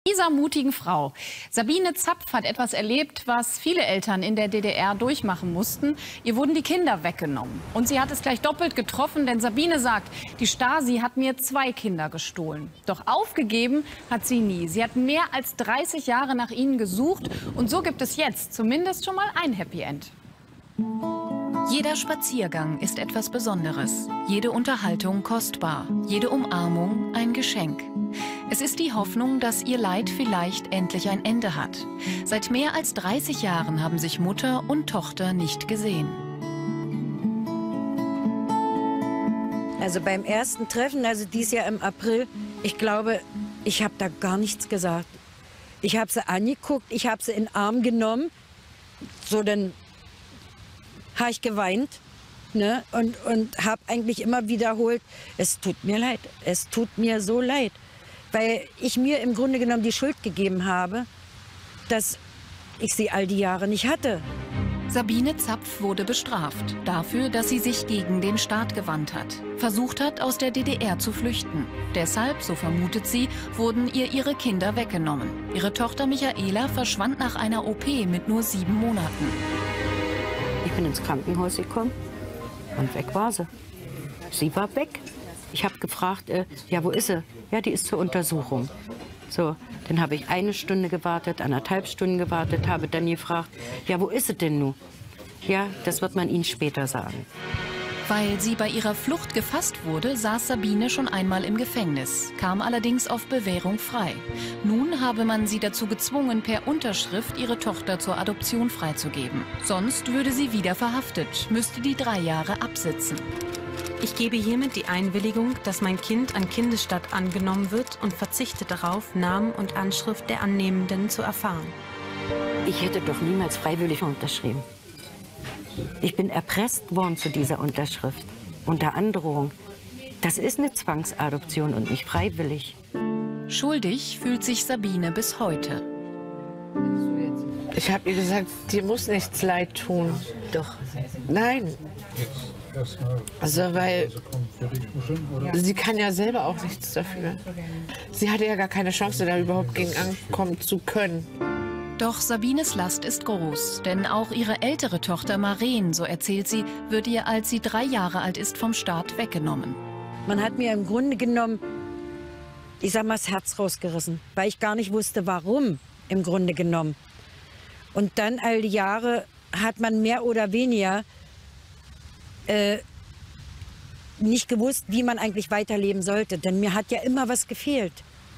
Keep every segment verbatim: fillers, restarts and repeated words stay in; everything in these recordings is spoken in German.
Dieser mutigen Frau. Sabine Zapf hat etwas erlebt, was viele Eltern in der D D R durchmachen mussten. Ihr wurden die Kinder weggenommen. Und sie hat es gleich doppelt getroffen, denn Sabine sagt, die Stasi hat mir zwei Kinder gestohlen. Doch aufgegeben hat sie nie. Sie hat mehr als dreißig Jahre nach ihnen gesucht. Und so gibt es jetzt zumindest schon mal ein Happy End. Jeder Spaziergang ist etwas Besonderes, jede Unterhaltung kostbar, jede Umarmung ein Geschenk. Es ist die Hoffnung, dass ihr Leid vielleicht endlich ein Ende hat. Seit mehr als dreißig Jahren haben sich Mutter und Tochter nicht gesehen. Also beim ersten Treffen, also dieses Jahr im April, ich glaube, ich habe da gar nichts gesagt. Ich habe sie angeguckt, ich habe sie in den Arm genommen, so dann habe ich geweint, ne? und, und habe eigentlich immer wiederholt, es tut mir leid, es tut mir so leid. Weil ich mir im Grunde genommen die Schuld gegeben habe, dass ich sie all die Jahre nicht hatte. Sabine Zapf wurde bestraft dafür, dass sie sich gegen den Staat gewandt hat, versucht hat, aus der D D R zu flüchten. Deshalb, so vermutet sie, wurden ihr ihre Kinder weggenommen. Ihre Tochter Michaela verschwand nach einer O P mit nur sieben Monaten. Ich bin ins Krankenhaus gekommen und weg war sie. Sie war weg. Ich habe gefragt, äh, ja, wo ist sie? Ja, die ist zur Untersuchung. So, dann habe ich eine Stunde gewartet, anderthalb Stunden gewartet, habe dann gefragt, ja, wo ist sie denn nun? Ja, das wird man Ihnen später sagen. Weil sie bei ihrer Flucht gefasst wurde, saß Sabine schon einmal im Gefängnis, kam allerdings auf Bewährung frei. Nun habe man sie dazu gezwungen, per Unterschrift ihre Tochter zur Adoption freizugeben. Sonst würde sie wieder verhaftet, müsste die drei Jahre absitzen. Ich gebe hiermit die Einwilligung, dass mein Kind an Kindesstatt angenommen wird und verzichte darauf, Namen und Anschrift der Annehmenden zu erfahren. Ich hätte doch niemals freiwillig unterschrieben. Ich bin erpresst worden zu dieser Unterschrift, unter Androhung. Das ist eine Zwangsadoption und nicht freiwillig. Schuldig fühlt sich Sabine bis heute. Ich habe ihr gesagt, dir muss nichts leid tun. Doch. Nein. Also, weil sie kann ja selber auch nichts dafür. Sie hatte ja gar keine Chance, da überhaupt gegen ankommen zu können. Doch Sabines Last ist groß, denn auch ihre ältere Tochter Maren, so erzählt sie, wird ihr, als sie drei Jahre alt ist, vom Staat weggenommen. Man hat mir im Grunde genommen, ich sag mal, das Herz rausgerissen, weil ich gar nicht wusste, warum im Grunde genommen. Und dann all die Jahre hat man mehr oder weniger äh, nicht gewusst, wie man eigentlich weiterleben sollte, denn mir hat ja immer was gefehlt.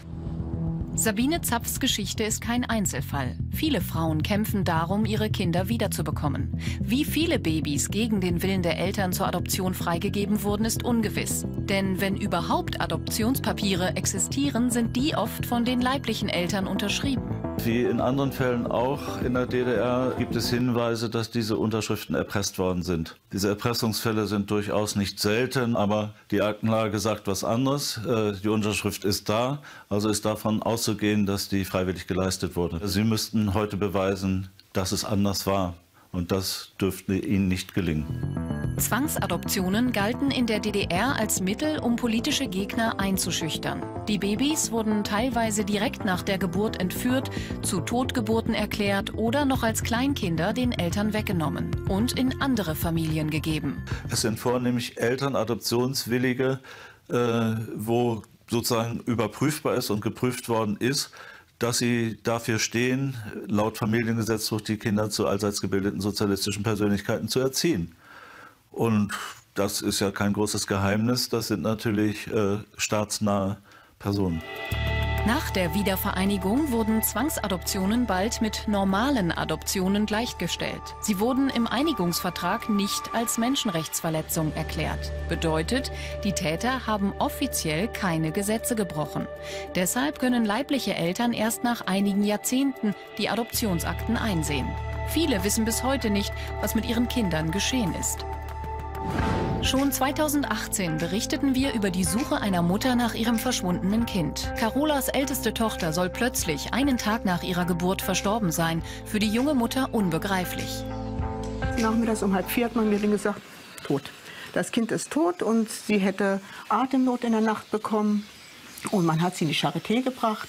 Sabine Zapfs Geschichte ist kein Einzelfall. Viele Frauen kämpfen darum, ihre Kinder wiederzubekommen. Wie viele Babys gegen den Willen der Eltern zur Adoption freigegeben wurden, ist ungewiss. Denn wenn überhaupt Adoptionspapiere existieren, sind die oft von den leiblichen Eltern unterschrieben. Wie in anderen Fällen auch in der D D R gibt es Hinweise, dass diese Unterschriften erpresst worden sind. Diese Erpressungsfälle sind durchaus nicht selten, aber die Aktenlage sagt was anderes. Die Unterschrift ist da, also ist davon auszugehen, dass die freiwillig geleistet wurde. Sie müssten heute beweisen, dass es anders war. Und das dürfte ihnen nicht gelingen. Zwangsadoptionen galten in der D D R als Mittel, um politische Gegner einzuschüchtern. Die Babys wurden teilweise direkt nach der Geburt entführt, zu Totgeburten erklärt oder noch als Kleinkinder den Eltern weggenommen und in andere Familien gegeben. Es sind vornehmlich Eltern, Adoptionswillige, äh, wo sozusagen überprüfbar ist und geprüft worden ist, dass sie dafür stehen, laut Familiengesetzbuch die Kinder zu allseits gebildeten sozialistischen Persönlichkeiten zu erziehen. Und das ist ja kein großes Geheimnis, das sind natürlich äh, staatsnahe Personen. Nach der Wiedervereinigung wurden Zwangsadoptionen bald mit normalen Adoptionen gleichgestellt. Sie wurden im Einigungsvertrag nicht als Menschenrechtsverletzung erklärt. Bedeutet, die Täter haben offiziell keine Gesetze gebrochen. Deshalb können leibliche Eltern erst nach einigen Jahrzehnten die Adoptionsakten einsehen. Viele wissen bis heute nicht, was mit ihren Kindern geschehen ist. Schon zweitausendachtzehn berichteten wir über die Suche einer Mutter nach ihrem verschwundenen Kind. Carolas älteste Tochter soll plötzlich einen Tag nach ihrer Geburt verstorben sein. Für die junge Mutter unbegreiflich. Nachmittags um halb vier hat man mir dann gesagt, tot. Das Kind ist tot und sie hätte Atemnot in der Nacht bekommen. Und man hat sie in die Charité gebracht.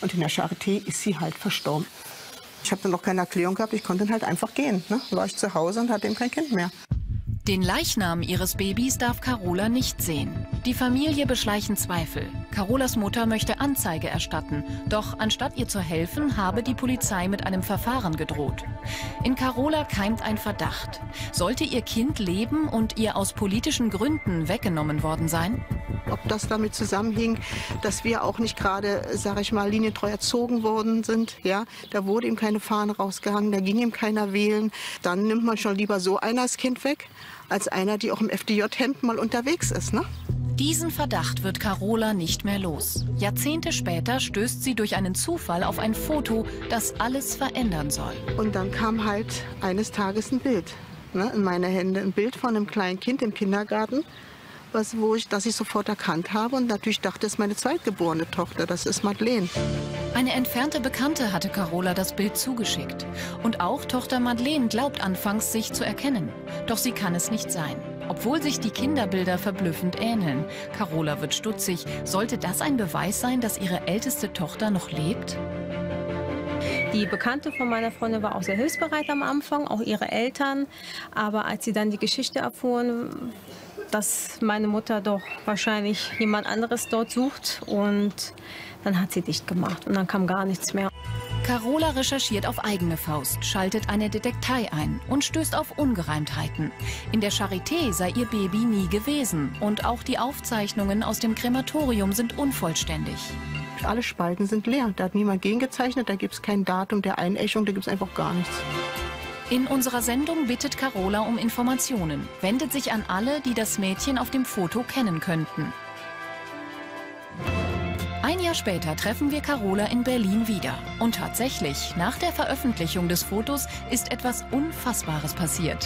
Und in der Charité ist sie halt verstorben. Ich habe dann noch keine Erklärung gehabt, ich konnte dann halt einfach gehen. Ne? Dann war ich zu Hause und hatte eben kein Kind mehr. Den Leichnam ihres Babys darf Carola nicht sehen. Die Familie beschleichen Zweifel. Carolas Mutter möchte Anzeige erstatten. Doch anstatt ihr zu helfen, habe die Polizei mit einem Verfahren gedroht. In Carola keimt ein Verdacht. Sollte ihr Kind leben und ihr aus politischen Gründen weggenommen worden sein? Ob das damit zusammenhing, dass wir auch nicht gerade, sage ich mal, linientreu erzogen worden sind. Ja, da wurde ihm keine Fahne rausgehangen, da ging ihm keiner wählen. Dann nimmt man schon lieber so einer das Kind weg, als einer, die auch im F D J-Hemd mal unterwegs ist, ne? Diesen Verdacht wird Carola nicht mehr los. Jahrzehnte später stößt sie durch einen Zufall auf ein Foto, das alles verändern soll. Und dann kam halt eines Tages ein Bild, ne, in meine Hände. Ein Bild von einem kleinen Kind im Kindergarten, was, wo ich, das ich sofort erkannt habe. Und natürlich dachte, es ist meine zweitgeborene Tochter, das ist Madeleine. Eine entfernte Bekannte hatte Carola das Bild zugeschickt. Und auch Tochter Madeleine glaubt anfangs, sich zu erkennen. Doch sie kann es nicht sein. Obwohl sich die Kinderbilder verblüffend ähneln. Carola wird stutzig. Sollte das ein Beweis sein, dass ihre älteste Tochter noch lebt? Die Bekannte von meiner Freundin war auch sehr hilfsbereit am Anfang, auch ihre Eltern. Aber als sie dann die Geschichte erfuhren, dass meine Mutter doch wahrscheinlich jemand anderes dort sucht, und dann hat sie dicht gemacht und dann kam gar nichts mehr. Carola recherchiert auf eigene Faust, schaltet eine Detektei ein und stößt auf Ungereimtheiten. In der Charité sei ihr Baby nie gewesen und auch die Aufzeichnungen aus dem Krematorium sind unvollständig. Alle Spalten sind leer, da hat niemand gegengezeichnet, da gibt es kein Datum der Einäschung, da gibt es einfach gar nichts. In unserer Sendung bittet Carola um Informationen, wendet sich an alle, die das Mädchen auf dem Foto kennen könnten. Ein Jahr später treffen wir Carola in Berlin wieder. Und tatsächlich, nach der Veröffentlichung des Fotos ist etwas Unfassbares passiert.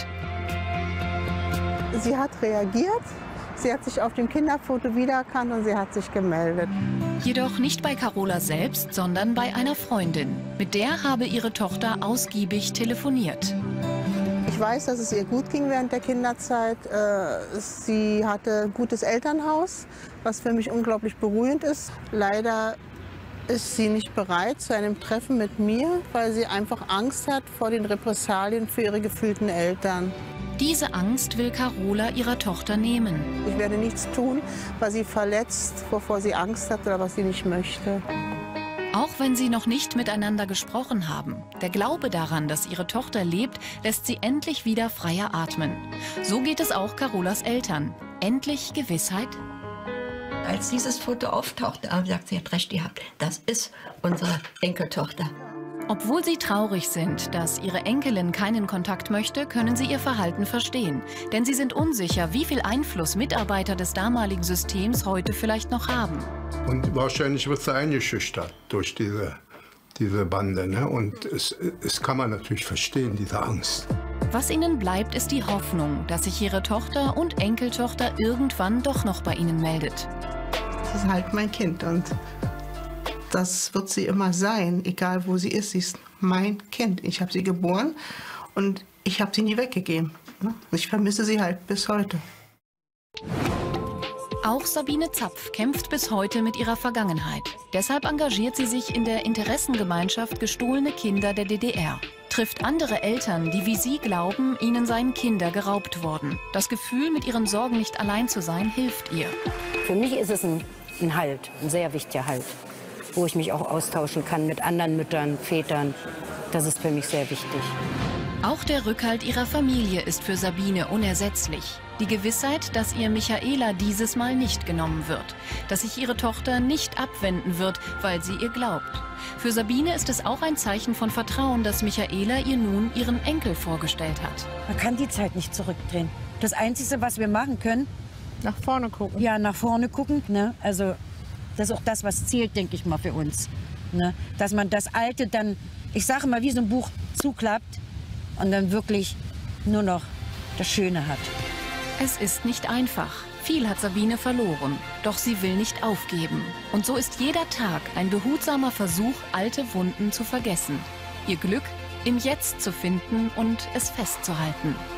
Sie hat reagiert, sie hat sich auf dem Kinderfoto wiedererkannt und sie hat sich gemeldet. Jedoch nicht bei Carola selbst, sondern bei einer Freundin. Mit der habe ihre Tochter ausgiebig telefoniert. Ich weiß, dass es ihr gut ging während der Kinderzeit. Sie hatte ein gutes Elternhaus, was für mich unglaublich beruhigend ist. Leider ist sie nicht bereit zu einem Treffen mit mir, weil sie einfach Angst hat vor den Repressalien für ihre gefühlten Eltern. Diese Angst will Carola ihrer Tochter nehmen. Ich werde nichts tun, was sie verletzt, wovor sie Angst hat oder was sie nicht möchte. Auch wenn sie noch nicht miteinander gesprochen haben, der Glaube daran, dass ihre Tochter lebt, lässt sie endlich wieder freier atmen. So geht es auch Carolas Eltern. Endlich Gewissheit. Als dieses Foto auftauchte, haben sie gesagt, sie hat recht gehabt. Das ist unsere Enkeltochter. Obwohl sie traurig sind, dass ihre Enkelin keinen Kontakt möchte, können sie ihr Verhalten verstehen. Denn sie sind unsicher, wie viel Einfluss Mitarbeiter des damaligen Systems heute vielleicht noch haben. Und wahrscheinlich wird sie eingeschüchtert durch diese, diese Bande. Ne? Und es, es kann man natürlich verstehen, diese Angst. Was ihnen bleibt, ist die Hoffnung, dass sich ihre Tochter und Enkeltochter irgendwann doch noch bei ihnen meldet. Das ist halt mein Kind und das wird sie immer sein, egal wo sie ist. Sie ist mein Kind. Ich habe sie geboren und ich habe sie nie weggegeben. Ich vermisse sie halt bis heute. Auch Sabine Zapf kämpft bis heute mit ihrer Vergangenheit. Deshalb engagiert sie sich in der Interessengemeinschaft Gestohlene Kinder der D D R. Trifft andere Eltern, die wie sie glauben, ihnen seien Kinder geraubt worden. Das Gefühl, mit ihren Sorgen nicht allein zu sein, hilft ihr. Für mich ist es ein, ein Halt, ein sehr wichtiger Halt, wo ich mich auch austauschen kann mit anderen Müttern, Vätern. Das ist für mich sehr wichtig. Auch der Rückhalt ihrer Familie ist für Sabine unersetzlich. Die Gewissheit, dass ihr Michaela dieses Mal nicht genommen wird. Dass sich ihre Tochter nicht abwenden wird, weil sie ihr glaubt. Für Sabine ist es auch ein Zeichen von Vertrauen, dass Michaela ihr nun ihren Enkel vorgestellt hat. Man kann die Zeit nicht zurückdrehen. Das Einzige, was wir machen können, nach vorne gucken. Ja, nach vorne gucken. Ne? Also das ist auch das, was zählt, denke ich mal, für uns. Ne? Dass man das Alte dann, ich sage mal, wie so ein Buch zuklappt und dann wirklich nur noch das Schöne hat. Es ist nicht einfach. Viel hat Sabine verloren. Doch sie will nicht aufgeben. Und so ist jeder Tag ein behutsamer Versuch, alte Wunden zu vergessen. Ihr Glück im Jetzt zu finden und es festzuhalten.